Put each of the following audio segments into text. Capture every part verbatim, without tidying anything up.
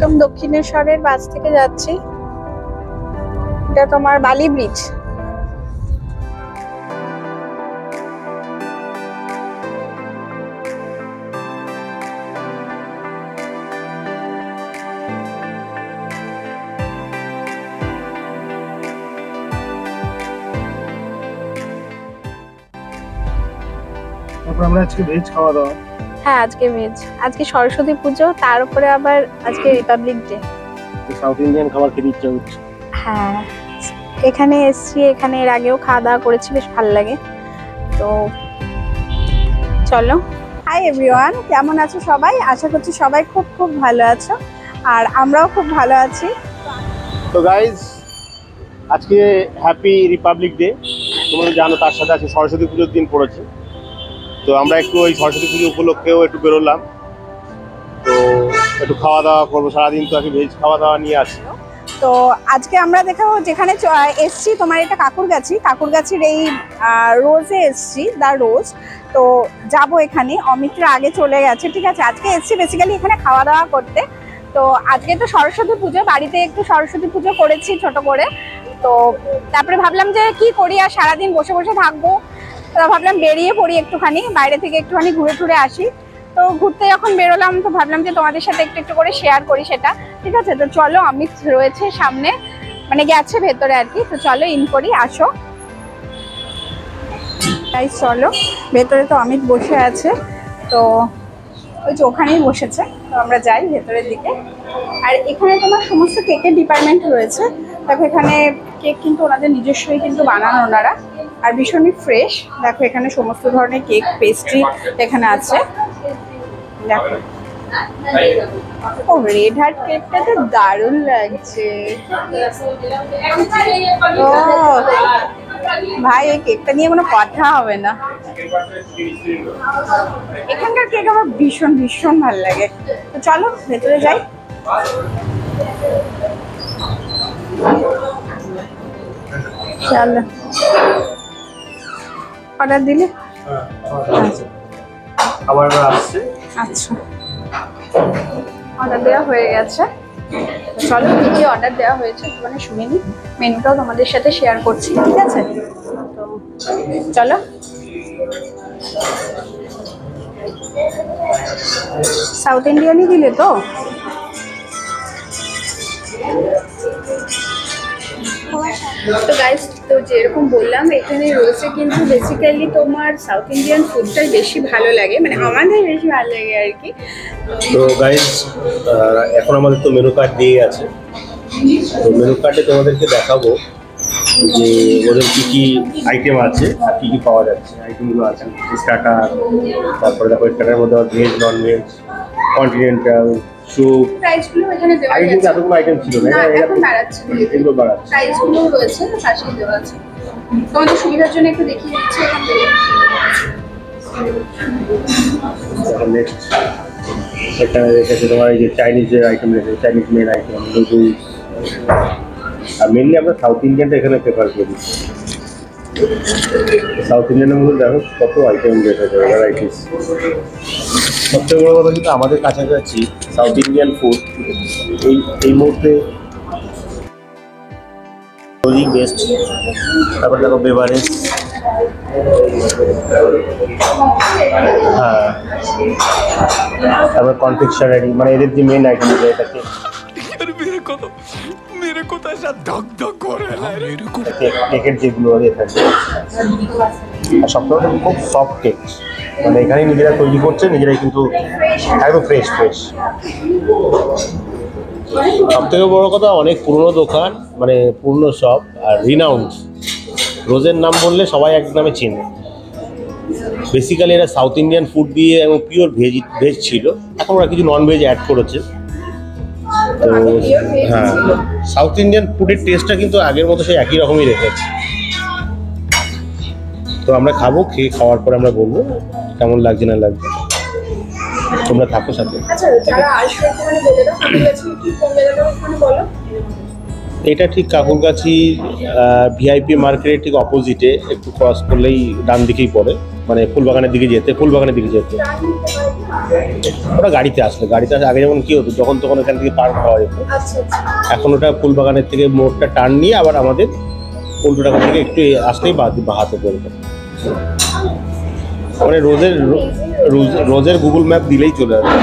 একদম দক্ষিণেশ্বরের বাস থেকে যাচ্ছি। এটা তোমার বালি ব্রিজ। আমরা আজকে ভেজ খাওয়া দাওয়া। হ্যাঁ আজকে ভেজ, আজকে সরস্বতী পুজো, তার উপরে আবার আজকে রিপাবলিক ডে। সাউথ ইন্ডিয়ান খাবার খেতে ইচ্ছা হচ্ছে। হ্যাঁ এখানে এসছি, এখানে এর আগেও খাওয়া দাওয়া করেছি, বেশ ভালো লাগে। তো চলো। হাই এভরিওয়ান, কেমন আছো সবাই? আশা করছি সবাই খুব খুব ভালো আছো, আর আমরাও খুব ভালো আছি। তো গাইজ আজকে হ্যাপি রিপাবলিক ডে, তোমরা জানো তার সাথে আজকে সরস্বতী পুজোর দিন পড়েছে। তো আমরা একটু ওই সরস্বতী পুজো উপলক্ষেও একটু বেরোলাম, তো একটু খাওয়া দাওয়া করবো। সারাদিন তো আজকে ভেজ খাওয়া দাওয়া নিয়ে আসি। তো আজকে আমরা দেখাবো যেখানে এসছি, তোমার এটা কাকুরগাছি, কাকুরগাছির এই রোজে এসছি, দা রোজ। তো যাবো এখানে, অমিত্র আগে চলে গেছে, ঠিক আছে। আজকে এসছি বেসিক্যালি এখানে খাওয়া দাওয়া করতে। তো আজকে তো সরস্বতী পুজো, বাড়িতে একটু সরস্বতী পুজো করেছি ছোট করে। তো তারপরে ভাবলাম যে কি করি, আর সারাদিন বসে বসে থাকবো, তো ভাবলাম বেরিয়ে পড়ি একটুখানি, বাইরে থেকে একটুখানি ঘুরে ঘুরে আসি। তো ঘুরতে যখন বেরোলাম তো ভাবলাম যে তোমাদের সাথে একটু একটু করে শেয়ার করি সেটা, ঠিক আছে। তো চলো, অমিত রয়েছে সামনে, মানে গেছে ভেতরে আর কি। তো চলো ইন করি, আসো। তাই চলো, ভেতরে তো অমিত বসে আছে, তো ওই যে ওখানেই বসেছে। তো আমরা যাই ভেতরের দিকে। আর এখানে তোমার সমস্ত কেকের ডিপার্টমেন্ট রয়েছে। দেখো এখানে কেক কিন্তু ওনাদের নিজস্বই কিন্তু বানান ওনারা, আর ভীষণই ফ্রেশ। দেখো এখানে সমস্ত ধরনের কেক, পেস্ট্রি এখানে আছে। দেখো ও রেড হার্ট কেকটা তো দারুণ লাগছে। ও ভাই, এই কেকটা নিয়ে কোনো কথা হবে না। এখানকার কেক আমার ভীষণ ভীষণ ভালো লাগে। তো চলো ভেতরে যাই। চলো, অর্ডার দিলে? খাবার আসছে। আচ্ছা, অর্ডার দেওয়া হয়ে গেছে। চলো কি কি অর্ডার দেওয়া হয়েছে মানে শুনে নিই, মেনুটাও তোমাদের সাথে শেয়ার করছি, ঠিক আছে। তো চলো। সাউথ ইন্ডিয়ানই দিলে তো? তো গাইস, তো যেরকম বললাম, এখানে রোজে কিন্তু বেসিক্যালি তোমার সাউথ ইন্ডিয়ান ফুডটাই বেশি ভালো লাগে, মানে আমাদের বেশি ভালো লাগে আর কি। তো গাইস এখন আমাদের তো মেনু কার্ড দিয়ে আছে, তো মেনু কার্ডে তোমাদেরকে দেখাবো যে ওদের কী কী আইটেম আছে আর কী কী পাওয়া যাচ্ছে। আইটেমগুলো আছে স্টার্টার, তারপরে দেখো স্টার্টারের মধ্যে veg, non veg, continental, soup. প্রাইসগুলো এখানে দেওয়া আছে। আইটেম এতগুলো আইটেম ছিল না, এখন বাড়াচ্ছে, এগুলো বাড়াচ্ছে। প্রাইসগুলো রয়েছে পাশেই দেওয়া আছে। তোমাদের সুবিধার জন্য একটু দেখিয়ে দিচ্ছি এখান থেকে। নেক্সট একটা রেখেছে তোমার এই যে চাইনিজের আইটেম রেখেছে, চাইনিজ মেন আইটেম, নুডলস। আর মেনলি আমরা সাউথ ইন্ডিয়ানটা এখানে প্রেফার করি। সাউথ ইন্ডিয়ানের মধ্যে দেখো কত আইটেম রেখেছে, ভ্যারাইটিস। সবথেকে বড় কথা কিন্তু আমাদের কাছাকাছি সাউথ ইন্ডিয়ান ফুড এই এই মুহূর্তে বেস্ট। তারপর দেখো বেভারেজ, হ্যাঁ, তারপর কনফেকশনারি, মানে এদের যে মেন আইটেম আছে এটাকে কেকের যেগুলো থাকে, আর সবথেকে খুব সফট কেক, মানে এখানে নিজেরা তৈরি করছে, নিজেরাই কিন্তু একদম ফ্রেশ ফ্রেশ। সব থেকে বড় কথা, অনেক পুরনো দোকান, মানে পুরনো শপ, আর রিনাউন্ড। রোজের নাম বললে সবাই এক নামে চেনে। বেসিক্যালি এরা সাউথ ইন্ডিয়ান ফুড দিয়ে এবং পিওর ভেজ ভেজ ছিল, এখন ওরা কিছু নন ভেজ অ্যাড করেছে। তো হ্যাঁ, সাউথ ইন্ডিয়ান ফুডের টেস্টটা কিন্তু আগের মতো সেই একই রকমই রেখেছে। তো আমরা খাবো, খেয়ে খাওয়ার পরে আমরা বলবো কেমন লাগছে না লাগছে। তোমরা থাকো সাথে। এটা ঠিক কাকুরগাছি ভিআইপি মার্কেটের ঠিক অপোজিটে, একটু ক্রস করলেই ডান দিকেই পড়ে, মানে ফুলবাগানের দিকে যেতে ফুলবাগানের দিকে যেতে ওটা গাড়িতে আসলে গাড়িতে আসলে আগে যেমন কি হতো, যখন তখন এখান থেকে পার্ক হওয়া যেত। এখন ওটা ফুলবাগানের থেকে মোড়টা টার্ন নিয়ে আবার আমাদের উল্টো টাকা থেকে একটু আসলেই বা হাতে পড়বে। মানে রোজের রোজের গুগল ম্যাপ দিলেই চলে আসবে।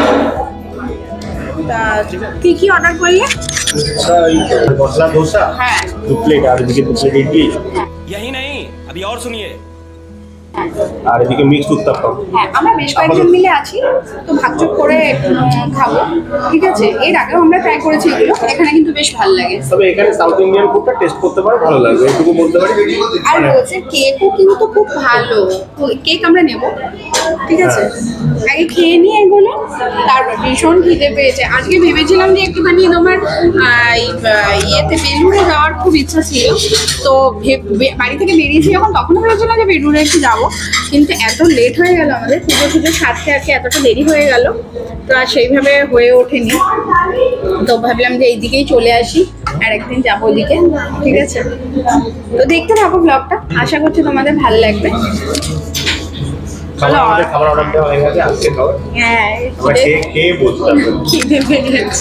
কি কি অর্ডার করলে? মশলা ধোসা, হ্যাঁ, দু প্লেট, আর এদিকে দু প্লেট ইডলি, यही नहीं अभी और सुनिए, আর এদিকে মিক্সড উত্তাপ্পম। হ্যাঁ, আমরা বেশ কয়েকজন মিলে আছি, তো ভাগযোগ করে উম, খাবো, ঠিক আছে। এর আগেও আমরা ট্রাই করেছি এগুলো, এখানে কিন্তু বেশ ভালো লাগে। তবে এখানে সাউথ ইন্ডিয়ান ফুডটা টেস্ট করতে পারো, ভালো লাগবে, এটুকু বলতে পারি। আর রোজের কেকও কিন্তু খুব ভালো, তো কেক আমরা নেব, ঠিক আছে। আগে খেয়ে নিয়ে এগুলো, তারপর ভীষণ খিদে পেয়েছে। আজকে ভেবেছিলাম যে একটুখানি তোমার আহ, এই, আহ, ইয়েতে বেলুড়ে যাওয়ার খুব ইচ্ছা ছিল, তো ভে- বে- বাড়ি থেকে বেরিয়েছি যখন, তখনও ভেবেছিলাম যে বেলুড়ে একটু যাবো, কিন্তু এত লেট হয়ে গেল আমাদের, পুজো পুজো সারতে আর কি এতটা দেরি হয়ে গেল, তো আর সেইভাবে হয়ে ওঠেনি। তো ভাবলাম যে এইদিকেই চলে আসি, আর একদিন যাবো ওদিকে, ঠিক আছে। তো দেখতে থাকো ব্লগটা, আশা করছি তোমাদের ভালো লাগবে। খাবার আমাদের খাবার অর্ডার দেওয়া হয়ে গেছে, আজকে খাবার হ্যাঁ, আমরা খেয়ে খেয়ে বলতে হবে। খিদে পেয়েছে।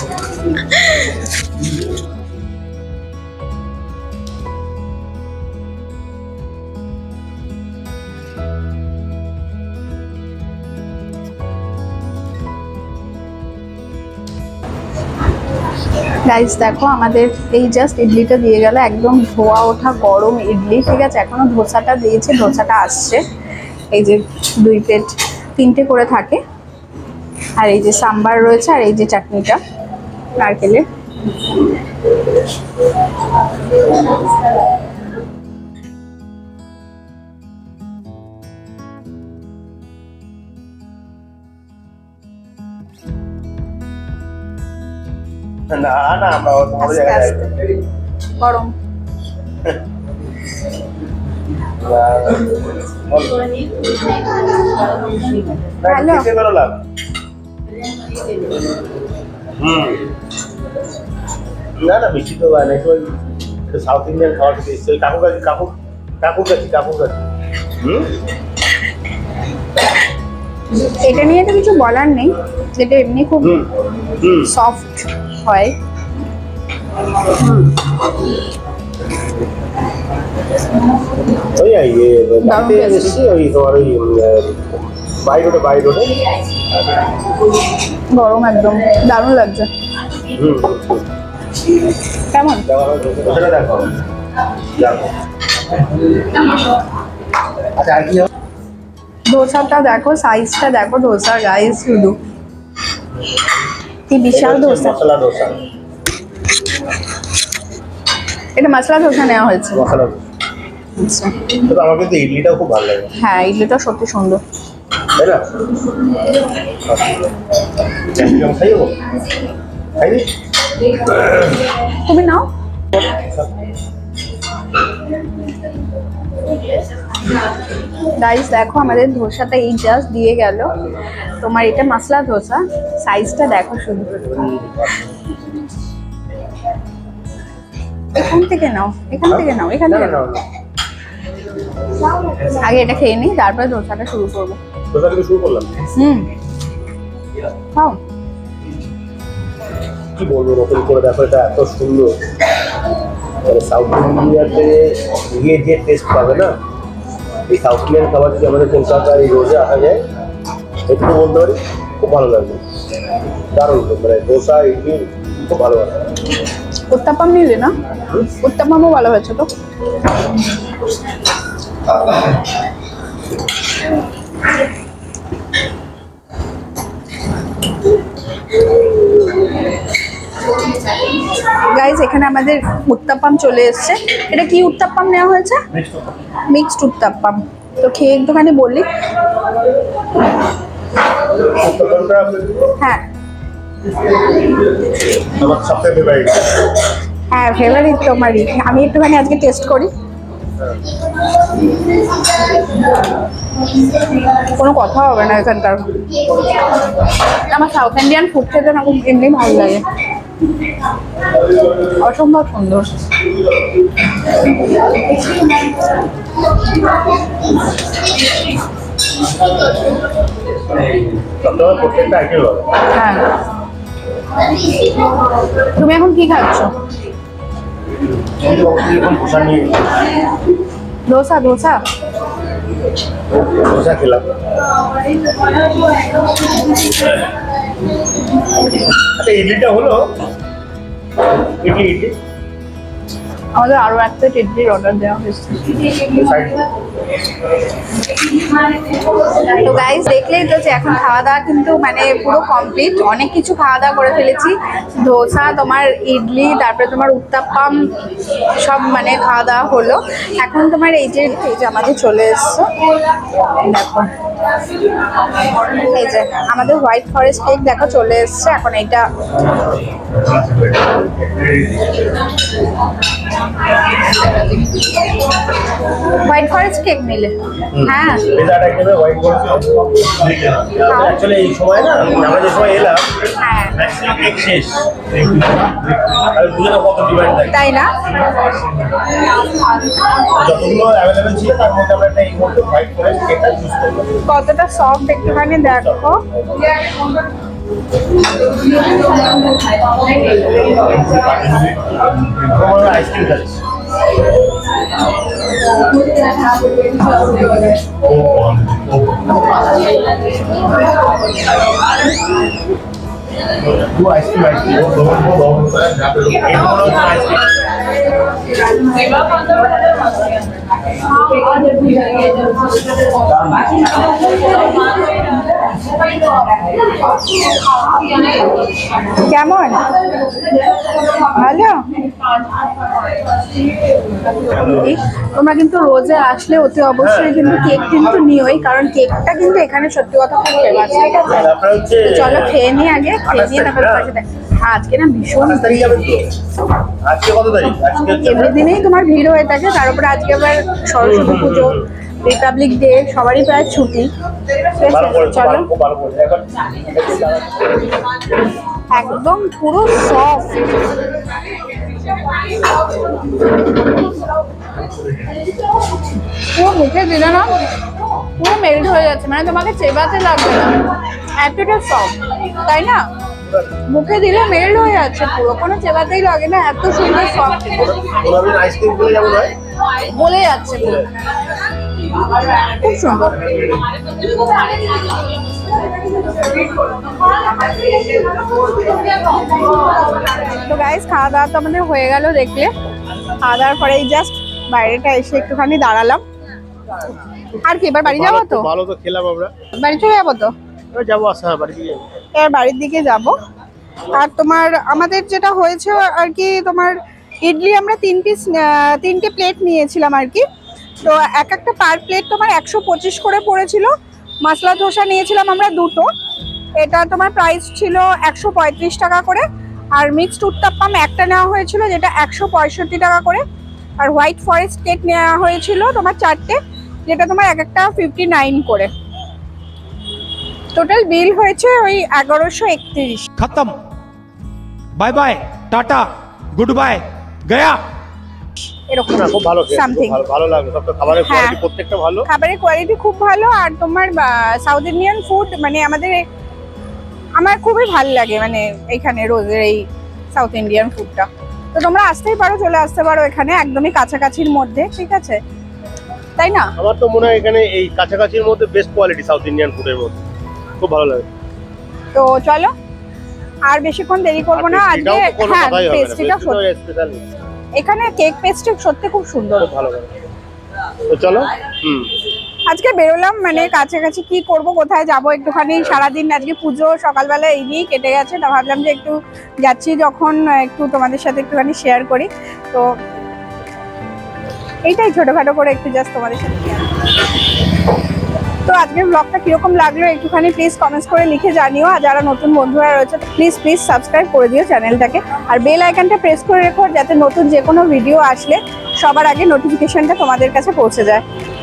গাইস দেখো, আমাদের এই জাস্ট ইডলিটা দিয়ে গেল, একদম ধোয়া ওঠা গরম ইডলি, ঠিক আছে। এখনো ধোসাটা দিয়েছে, ধোসাটা আসছে। এই যে দুই প্লেট তিনটে করে থাকে, আর এই যে সাম্বার রয়েছে, আর এই যে চাটনিটা নারকেলের। না না, আমরা বড় আস্তে জায়গায় আস্তে গরম। হ্যালো, খেতে ভালো লাগ। হুম, না না, মিষ্টি তো না, একটু সাউথ ইন্ডিয়ান খাবার খেতে এসছে। ওই কাকুরগাছি কাকুর কাকুরগাছি কাকুরগাছি হুম, এটা নিয়ে তো কিছু বলার নেই, যেটা এমনি খুব হুম হুম সফট হয়। ওই ইয়ে বাড়িতে এসেছি, ওই তোমার ওই বাই রোডে বাই রোডে গরম একদম দারুণ লাগছে। হুম, কেমন? ওটা দেখো, যাও। আচ্ছা, আর কি হবে? ধোসাটা দেখো, সাইজটা দেখো, ধোসা গাইস শুধু কি বিশাল ধোসা। মশলা ধোসা, এটা মশলা ধোসা নেওয়া হয়েছে। মশলা ধোসা। আচ্ছা, তবে আমার কিন্তু ইডলিটাও খুব ভালো লাগে, হ্যাঁ ইডলিটা সত্যি সুন্দর। তাই না? ক্যাপসিকাম খাইবো, খাইবি? তুমি নাও। গাইস দেখো, আমাদের ধোসাটা এই জাস্ট দিয়ে গেল। তোমার এটা মশলা ধোসা, সাইজটা দেখো শুধু। এখান থেকে নাও, এখান থেকে নাও, এখান থেকে নাও। আগে এটা খেয়ে নিই, তারপরে ধোসাটা শুরু করবো। ধোসা থেকে শুরু করলাম। হুম, খাও। কি বলবো, নতুন করে দেখো, এটা এত সুন্দর। মানে সাউথ ইন্ডিয়াতে গিয়ে যে টেস্ট পাবে না, এই সাউথ ইন্ডিয়ান খাবার যদি আমাদের কলকাতায় এই রোজে আসা যায়, একটু বলতে পারি খুব ভালো লাগবে, দারুণ। মানে ধোসা ইডলি খুব ভালো লাগে। উত্তাপাম নিলে না, উত্তাপামও ভালো হয়েছে তো। গাইজ এখানে আমাদের উত্তাপাম চলে এসছে। এটা কি উত্তাপাম নেওয়া হয়েছে? মিক্সড উত্তাপাম। তো খেয়ে একটুখানি বললি। হ্যাঁ আমার সবথেকে ফেভারিট। হ্যাঁ ফেভারিট তোমারই। আমি একটুখানি আজকে টেস্ট করি। কোনো কথা হবে না এখানকার। আমার সাউথ ইন্ডিয়ান ফুড খেতে না খুব এমনি ভালো লাগে। অসম্ভব সুন্দর। হ্যাঁ, তুমি এখন কি খাচ্ছ? দোসা দোসা দোসা খেলাম। আচ্ছা ইডলিটা হলো? ইডলি ইডলি আমাদের আরো একটা ইডলির অর্ডার দেওয়া হয়েছে। তো গাইস দেখলেই তো যে এখন খাওয়া দাওয়া কিন্তু মানে পুরো কমপ্লিট, অনেক কিছু খাওয়া দাওয়া করে ফেলেছি। ধোসা, তোমার ইডলি, তারপরে তোমার উত্তাপ্পাম, সব মানে খাওয়া দাওয়া হলো। এখন তোমার এই যে এই যে আমাদের চলে এসছে, দেখো এই যে আমাদের হোয়াইট ফরেস্ট কেক দেখো চলে এসছে। এখন এইটা হোয়াইট ফরেস্ট কেক নিলে হ্যাঁ অ্যাকচুয়ালি এই সময় না আমরা যে সময় এলাম হ্যাঁ কেক শেষ, আর দুজনে কত ডিমান্ড থাকে তাই না? যতগুলো অ্যাভেলেবেল ছিল তার মধ্যে আমরা একটা এই মুহূর্তে হোয়াইট ফরেস্ট কেকটা চুজ করলাম। কতটা সফট একটুখানি দেখো। আইসক্রিম খাচ্ছি। আইসক্রিম কেমন? ভালো? তোমরা কিন্তু রোজে আসলে অতি অবশ্যই কিন্তু কেক কিন্তু নিওই, কারণ কেকটা কিন্তু এখানে সত্যি কথা খুব ফেমাস। ঠিক আছে, চলো খেয়ে নি আগে, খেয়ে নিয়ে তারপরে পাশে দেখ। আজকে না ভীষণ আজকে কত তারিখ? আজকে এমনি দিনেই তোমার ভিড় হয়ে থাকে, তার উপরে আজকে আবার সরস্বতী পুজো, রিপাবলিক ডে, সবারই প্রায় ছুটি। চলো একদম পুরো সফট, পুরো মুখে দিলে না পুরো মেল্ট হয়ে যাচ্ছে, মানে তোমাকে চেবাতে লাগবে না, এতটা সফট তাই না? মুখে দিলে মেল্ট হয়ে যাচ্ছে পুরো, কোনো চেবাতেই লাগে না, এত সুন্দর সফট। আইসক্রিম গুলো যেমন হয় বলে যাচ্ছে পুরো, খুব সুন্দর। তো গাইস খাওয়া দাওয়া তো আমাদের হয়ে গেল, দেখলে খাওয়া দাওয়ার পরে জাস্ট বাইরেটা এসে একটুখানি দাঁড়ালাম। আর কি এবার বাড়ি যাবো? তো ভালো তো খেলাম আমরা, বাড়ি চলে যাবো তো, যাবো আসা বাড়ি থেকে এবার বাড়ির দিকে যাব। আর তোমার আমাদের যেটা হয়েছে আর কি, তোমার ইডলি আমরা তিন পিস তিনটে প্লেট নিয়েছিলাম আর কি, তো এক একটা পার প্লেট তোমার একশো পঁচিশ করে পড়েছিল। মশলা ধোসা নিয়েছিলাম আমরা দুটো, এটা তোমার প্রাইস ছিল একশো পঁয়ত্রিশ টাকা করে। আর মিক্সড উত্তাপ্পাম একটা নেওয়া হয়েছিল যেটা একশো পঁয়ষট্টি টাকা করে। আর হোয়াইট ফরেস্ট কেক নেওয়া হয়েছিল তোমার চারটে, যেটা তোমার এক একটা ফিফটি নাইন করে। টোটাল বিল হয়েছে ওই এগারোশো একত্রিশ। खत्म, bye bye, tata, goodbye, गया। এরকম না খুব ভালো খেয়ে সামথিং ভালো ভালো লাগলো, সব তো খাবারের হ্যাঁ। কোয়ালিটি প্রত্যেকটা ভালো, খাবারের কোয়ালিটি খুব ভালো। আর তোমার সাউথ ইন্ডিয়ান ফুড মানে আমাদের এ- আমার খুবই ভালো লাগে, মানে এখানে রোজের এই সাউথ ইন্ডিয়ান ফুডটা। তো তোমরা আসতেই পারো, চলে আসতে পারো এখানে, একদমই কাছাকাছির মধ্যে, ঠিক আছে তাই না? আমার তো মনে হয় এখানে এই কাছাকাছির মধ্যে বেস্ট কোয়ালিটি সাউথ ইন্ডিয়ান ফুডের মধ্যে, খুব ভালো লাগে। তো চলো আর বেশিক্ষণ দেরি করবো না আজকে। হ্যাঁ পেস্ট্রিটা সত্যি, এখানে কেক পেস্ট্রি সত্যি খুব সুন্দর, ভালো লাগে। তো চলো হুম আজকে বেরোলাম মানে কাছাকাছি কি করব, কোথায় যাব, একটুখানি সারাদিন আজকে পুজো সকালবেলা এই নিয়েই কেটে গেছে। তা ভাবলাম যে একটু যাচ্ছি যখন একটু তোমাদের সাথে একটুখানি শেয়ার করি। তো এইটাই ছোটখাটো করে একটু জাস্ট তোমাদের সাথে শেয়ার। তো আজকের ব্লগটা কিরকম লাগলো একটুখানি প্লিজ কমেন্টস করে লিখে জানিও। আর যারা নতুন বন্ধুরা রয়েছে প্লিজ প্লিজ সাবস্ক্রাইব করে দিও চ্যানেলটাকে, আর বেল আইকনটা প্রেস করে রেখো যাতে নতুন যে কোনো ভিডিও আসলে সবার আগে নোটিফিকেশনটা তোমাদের কাছে পৌঁছে যায়।